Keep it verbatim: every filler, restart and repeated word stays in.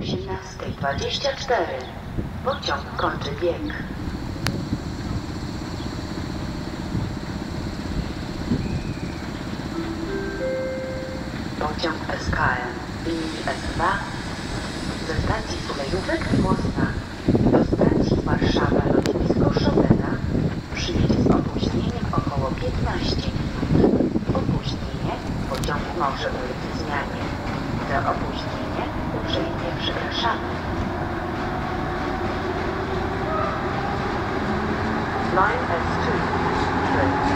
osiemnasta dwadzieścia cztery. Pociąg kończy bieg. Pociąg S K M linii S dwa ze stacji Sulejówek-Miłosna do stacji Warszawa-Lotnisko Chopina przyjedzie z opóźnieniem około piętnaście minut. Opóźnienie pociągu może ulec zmianie. Za opóźnienie uprzejmie przepraszamy. Line S two, train